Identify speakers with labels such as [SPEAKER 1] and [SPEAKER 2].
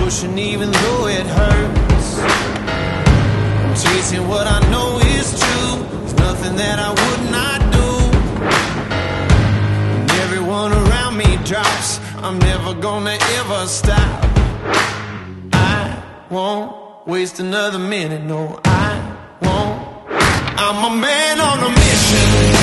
[SPEAKER 1] motion even though it hurts. I'm chasing what I know is true. There's nothing that I would not do. When everyone around me drops, I'm never gonna ever stop. I won't waste another minute, no, I won't. I'm a man on a mission.